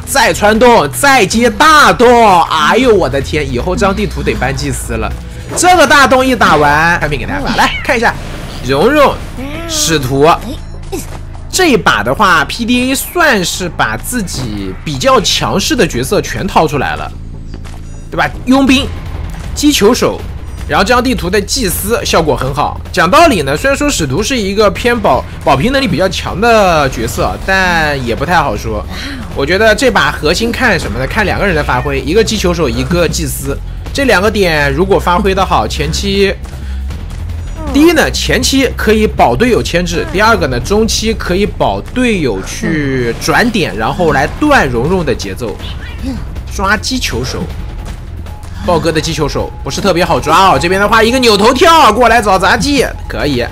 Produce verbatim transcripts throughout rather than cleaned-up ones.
再穿洞，再接大洞。哎呦我的天，以后这张地图得搬祭司了。这个大洞一打完，产品给大家发来看一下，蓉蓉、使徒。这一把的话 ，P D A 算是把自己比较强势的角色全掏出来了，对吧？佣兵、击球手。 然后这张地图的祭司效果很好。讲道理呢，虽然说使徒是一个偏保保平能力比较强的角色，但也不太好说。我觉得这把核心看什么呢？看两个人的发挥，一个击球手，一个祭司。这两个点如果发挥的好，前期第一呢，前期可以保队友牵制；第二个呢，中期可以保队友去转点，然后来断蓉蓉的节奏，抓击球手。 豹哥的击球手不是特别好抓哦，这边的话一个扭头跳过来找杂技，可以。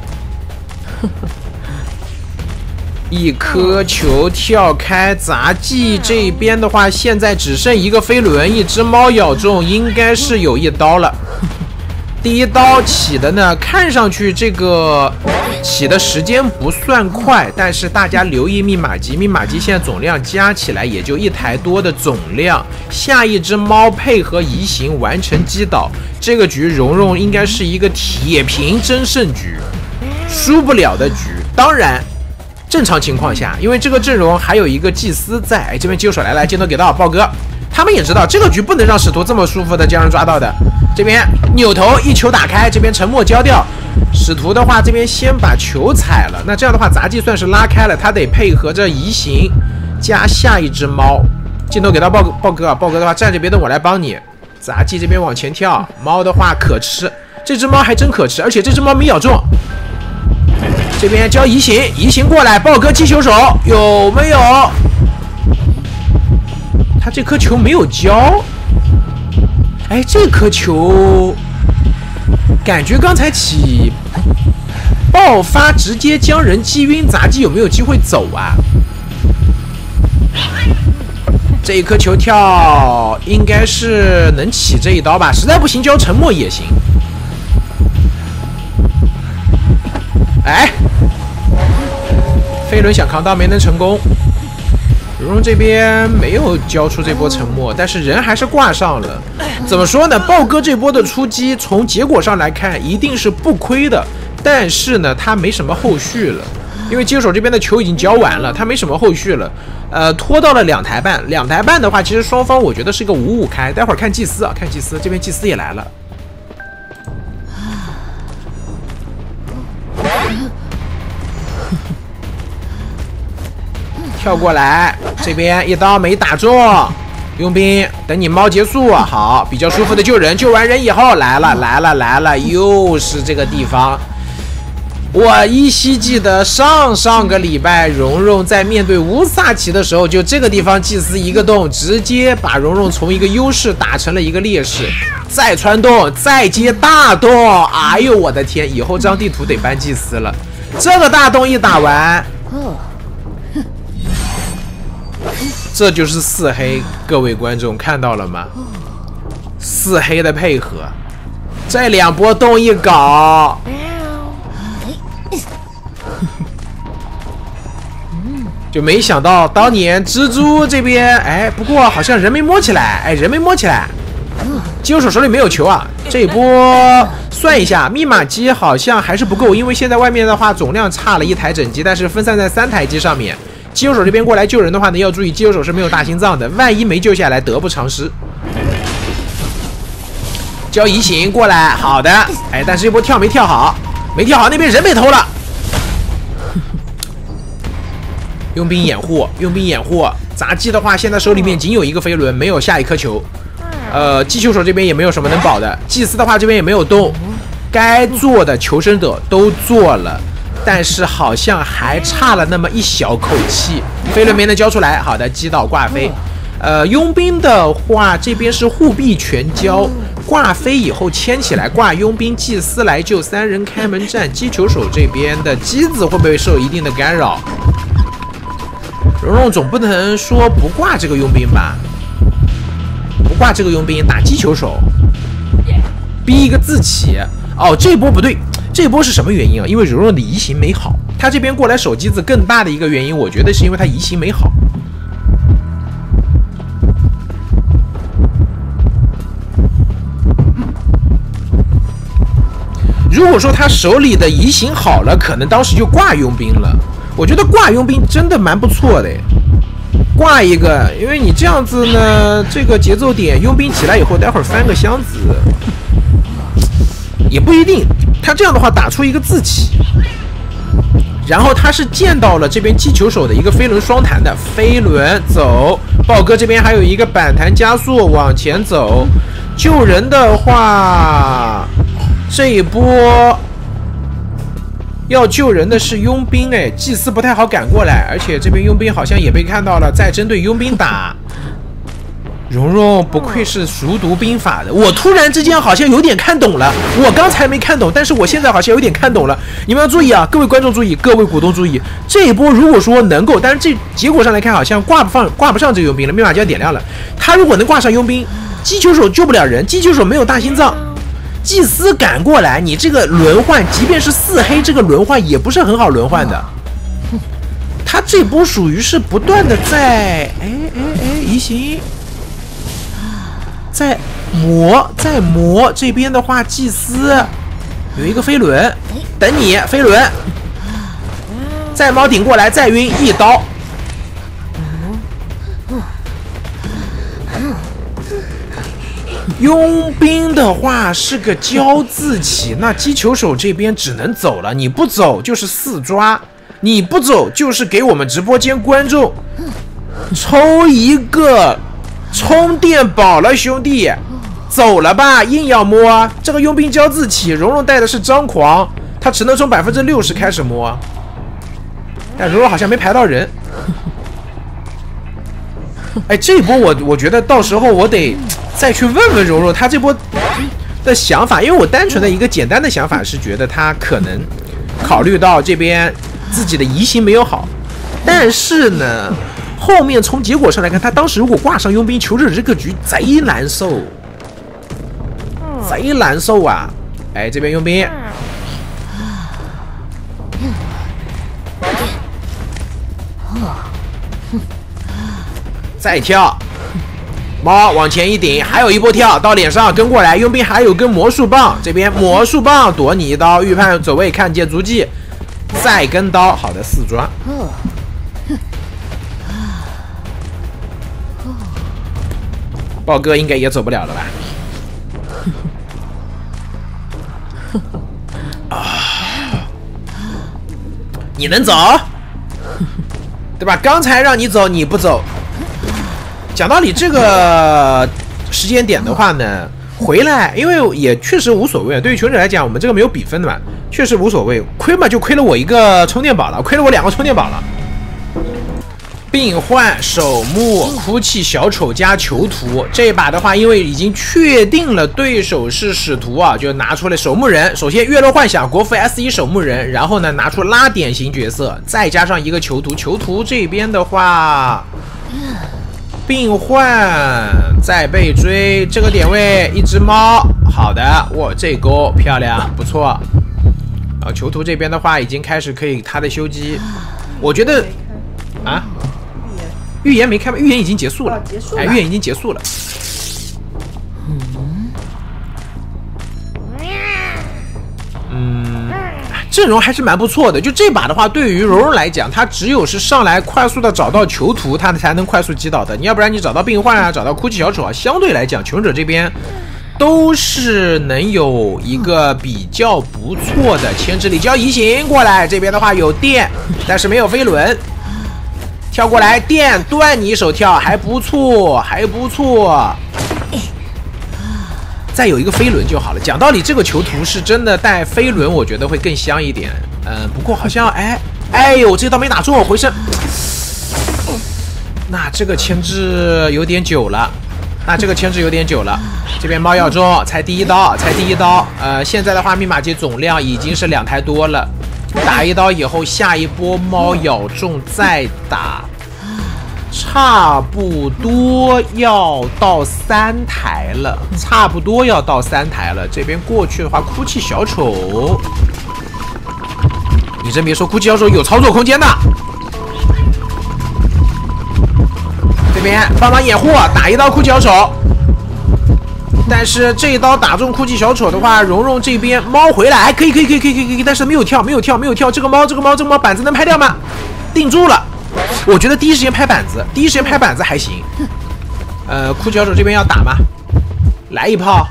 一颗球跳开，杂技这边的话现在只剩一个飞轮，一只猫咬中，应该是有一刀了。第一刀起的呢，看上去这个起的时间不算快，但是大家留意密码机，密码机现在总量加起来也就一台多的总量。下一只猫配合移形完成击倒，这个局蓉蓉应该是一个铁平争胜局，输不了的局。当然，正常情况下，因为这个阵容还有一个祭司在，哎，这边救手来来，镜头给到豹哥。 他们也知道这个局不能让使徒这么舒服的将人抓到的。这边扭头一球打开，这边沉默交掉。使徒的话，这边先把球踩了。那这样的话，杂技算是拉开了，他得配合着移形加下一只猫。镜头给到豹豹哥，豹哥的话站着别动，我来帮你。杂技这边往前跳，猫的话可吃，这只猫还真可吃，而且这只猫没咬中。这边交移形，移形过来，豹哥击球手有没有？ 他这颗球没有交，哎，这颗球感觉刚才起爆发直接将人击晕，杂技有没有机会走啊？这一颗球跳应该是能起这一刀吧，实在不行交沉默也行。哎，飞轮想扛刀没能成功。 蓉蓉这边没有交出这波沉默，但是人还是挂上了。怎么说呢？豹哥这波的出击，从结果上来看，一定是不亏的。但是呢，他没什么后续了，因为接手这边的球已经交完了，他没什么后续了。呃，拖到了两台半，两台半的话，其实双方我觉得是个五五开。待会儿看祭司啊，看祭司这边祭司也来了。跳过来，这边一刀没打中，佣兵，等你猫结束，好，比较舒服的救人，救完人以后来了来了来了，又是这个地方。我依稀记得上上个礼拜，蓉蓉在面对乌萨奇的时候，就这个地方祭司一个洞，直接把蓉蓉从一个优势打成了一个劣势。再穿洞，再接大洞，哎呦我的天，以后这张地图得搬祭司了。这个大洞一打完。这就是四黑，各位观众看到了吗？四黑的配合，这两波洞一搞，就没想到当年蜘蛛这边，哎，不过好像人没摸起来，哎，人没摸起来，击手手里没有球啊。这一波算一下，密码机好像还是不够，因为现在外面的话总量差了一台整机，但是分散在三台机上面。 击球手这边过来救人的话呢，要注意击球手是没有大心脏的，万一没救下来得不偿失。交移形过来，好的，哎，但是这波跳没跳好，没跳好，那边人被偷了。佣兵掩护，佣兵掩护，杂技的话现在手里面仅有一个飞轮，没有下一颗球。呃，击球手这边也没有什么能保的，祭司的话这边也没有动，该做的求生者都做了。 但是好像还差了那么一小口气，飞轮没能交出来。好的，击倒挂飞。呃，佣兵的话，这边是护臂全交，挂飞以后牵起来，挂佣兵，祭司来救，三人开门战。击球手这边的机子会不会受一定的干扰？蓉蓉总不能说不挂这个佣兵吧？不挂这个佣兵，打击球手，逼一个自起。哦，这波不对。 这波是什么原因啊？因为蓉蓉的移形没好，他这边过来守机子更大的一个原因，我觉得是因为他移形没好。 如果说他手里的移形好了，可能当时就挂佣兵了。我觉得挂佣兵真的蛮不错的，挂一个，因为你这样子呢，这个节奏点佣兵起来以后，待会儿翻个箱子也不一定。他这样的话打出一个自起。然后他是见到了这边击球手的一个飞轮双弹的飞轮走，豹哥这边还有一个板弹加速往前走。救人的话，这一波要救人的是佣兵，哎，祭司不太好赶过来，而且这边佣兵好像也被看到了，在针对佣兵打。蓉蓉不愧是熟读兵法的，我突然之间好像有点看懂了。我刚才没看懂，但是我现在好像有点看懂了。你们要注意啊，各位观众注意，各位股东注意，这一波如果说能够，但是这结果上来看，好像挂不放挂不上这个佣兵了，密码就要点亮了。他如果能挂上佣兵，击球手救不了人，击球手没有大心脏，祭司赶过来，你这个轮换，即便是四黑，这个轮换也不是很好轮换的。他这波属于是不断的在，哎哎哎，移形。在磨，在磨这边的话，祭司有一个飞轮，等你飞轮，再猫顶过来，再晕一刀。佣兵的话是个交自起，那击球手这边只能走了，你不走就是四抓，你不走就是给我们直播间观众抽一个。充电宝了，兄弟，走了吧！硬要摸这个佣兵交自起，蓉蓉带的是张狂，他只能从百分之六十开始摸，但蓉蓉好像没排到人。哎，这一波我我觉得到时候我得再去问问蓉蓉，他这波的想法，因为我单纯的一个简单的想法是觉得他可能考虑到这边自己的移形没有好，但是呢。后面从结果上来看，他当时如果挂上佣兵，求着这个局贼难受，贼难受啊！哎，这边佣兵，再跳，猫往前一顶，还有一波跳到脸上跟过来，佣兵还有根魔术棒，这边魔术棒躲你一刀，预判走位看见足迹，再跟刀，好的四抓。豹哥应该也走不了了吧？啊，你能走，对吧？刚才让你走，你不走。讲道理，这个时间点的话呢，回来，因为也确实无所谓。对于求者来讲，我们这个没有比分的嘛，确实无所谓。亏嘛就亏了我一个充电宝了，亏了我两个充电宝了。病患守墓哭泣小丑加囚徒，这把的话，因为已经确定了对手是使徒啊，就拿出了守墓人。首先月落幻想国服 S 一 守墓人，然后呢拿出拉点型角色，再加上一个囚徒。囚徒这边的话，病患在被追，这个点位一只猫，好的，哇，这钩漂亮，不错。然后囚徒这边的话，已经开始可以他的修机，我觉得啊。预言没开吗？预言已经结束了，哦、结束了哎，预言已经结束了。嗯，阵容还是蛮不错的。就这把的话，对于蓉蓉来讲，她只有是上来快速的找到囚徒，她才能快速击倒的。你要不然你找到病患啊，找到哭泣小丑啊，相对来讲，求者这边都是能有一个比较不错的牵制力。只要移形过来，这边的话有电，但是没有飞轮。跳过来，电断你手跳，还不错，还不错。再有一个飞轮就好了。讲道理，这个囚徒是真的带飞轮，我觉得会更香一点。嗯，不过好像，哎，哎呦，这刀没打中，回身。那这个牵制有点久了，那这个牵制有点久了。这边猫咬中，才第一刀，才第一刀。呃，现在的话，密码机总量已经是两台多了。打一刀以后，下一波猫咬中再打，差不多要到三台了，差不多要到三台了。这边过去的话，哭泣小丑，你真别说，哭泣小丑有操作空间的。这边帮忙掩护，打一刀哭泣小丑。 但是这一刀打中哭泣小丑的话，蓉蓉这边猫回来，可以可以可以可以可以可以，但是没有跳没有跳没有跳。这个猫这个猫这个猫板子能拍掉吗？定住了。我觉得第一时间拍板子，第一时间拍板子还行。呃，哭泣小丑这边要打吗？来一炮，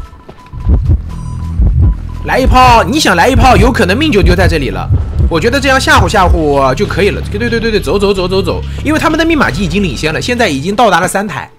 来一炮！你想来一炮，有可能命就丢在这里了。我觉得这样吓唬吓唬就可以了。对对对对对，走走走走走，因为他们的密码机已经领先了，现在已经到达了三台。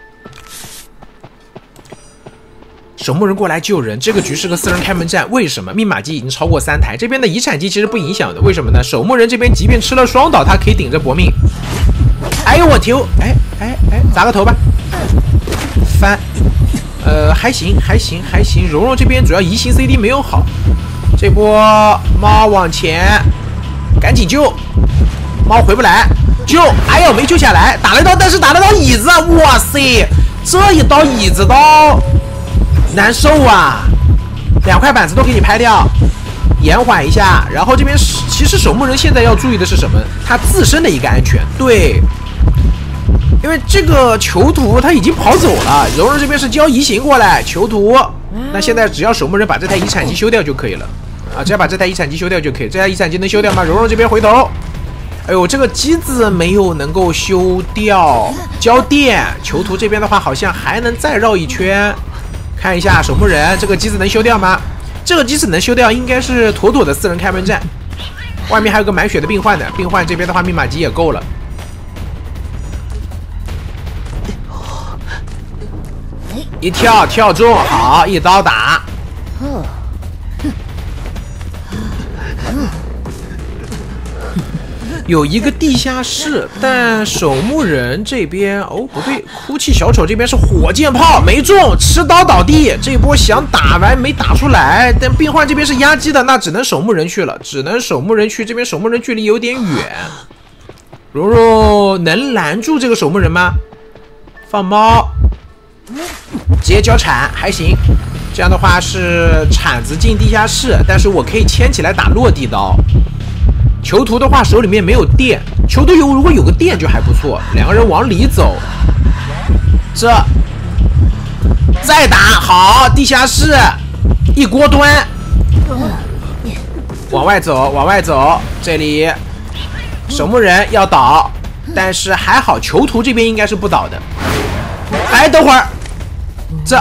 守墓人过来救人，这个局是个四人开门战。为什么？密码机已经超过三台，这边的遗产机其实不影响的。为什么呢？守墓人这边即便吃了双倒，他可以顶着搏命。哎呦我丢！哎哎哎，砸个头吧！翻，呃，还行还行还行。蓉蓉这边主要移形 C D 没有好，这波猫往前，赶紧救！猫回不来，救！哎呦没救下来，打了一刀，但是打了刀椅子，哇塞，这一刀椅子刀。难受啊！两块板子都给你拍掉，延缓一下。然后这边其实守墓人现在要注意的是什么？他自身的一个安全。对，因为这个囚徒他已经跑走了。蓉蓉这边是交移形过来，囚徒。那现在只要守墓人把这台遗产机修掉就可以了啊！只要把这台遗产机修掉就可以。这台遗产机能修掉吗？蓉蓉这边回头。哎呦，这个机子没有能够修掉，交电。囚徒这边的话好像还能再绕一圈。看一下守墓人这个机子能修掉吗？这个机子能修掉，应该是妥妥的四人开门战。外面还有个满血的病患的，病患这边的话密码机也够了。一跳跳中，好，一刀打。有一个地下室，但守墓人这边哦不对，哭泣小丑这边是火箭炮没中，持刀倒地。这波想打完没打出来，但病患这边是压机的，那只能守墓人去了，只能守墓人去。这边守墓人距离有点远，蓉蓉能拦住这个守墓人吗？放猫，直接交铲还行。这样的话是铲子进地下室，但是我可以牵起来打落地刀。囚徒的话手里面没有电，囚徒有如果有个电就还不错。两个人往里走，这再打好，地下室一锅端，往外走，往外走。这里守墓人要倒，但是还好囚徒这边应该是不倒的。哎，等会儿，这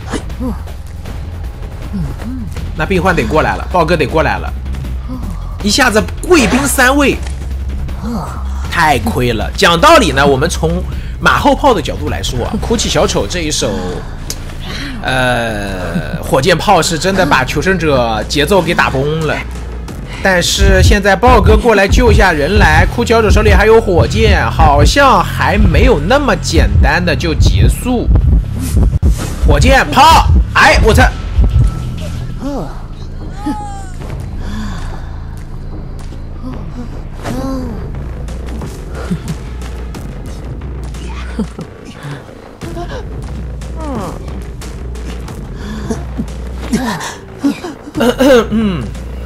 那病患得过来了，豹哥得过来了。一下子贵宾三位，太亏了。讲道理呢，我们从马后炮的角度来说啊，哭泣小丑这一手，呃，火箭炮是真的把求生者节奏给打崩了。但是现在豹哥过来救下人来，哭泣小丑手里还有火箭，好像还没有那么简单的就结束。火箭炮，哎，我猜。嗯，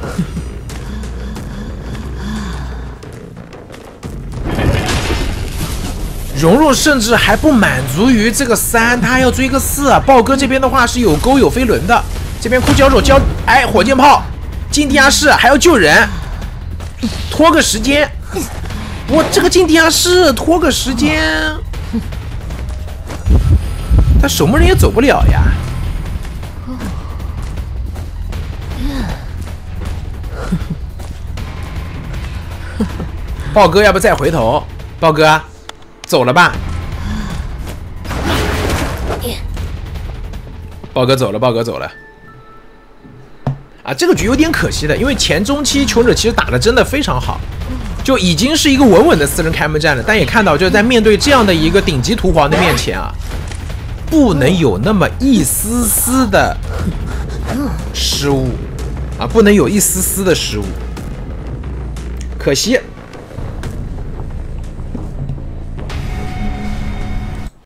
蓉蓉甚至还不满足于这个三，他还要追个四啊！豹哥这边的话是有钩有飞轮的，这边哭泣小丑交哎火箭炮进地下室还要救人，拖个时间。我这个进地下室拖个时间，他守墓人也走不了呀。豹哥要不再回头？豹哥走了吧？豹哥走了，豹哥走了。啊，这个局有点可惜的，因为前中期求生者其实打的真的非常好，就已经是一个稳稳的四人开门战了。但也看到，就是在面对这样的一个顶级屠皇的面前啊，不能有那么一丝丝的失误啊，不能有一丝丝的失误，可惜。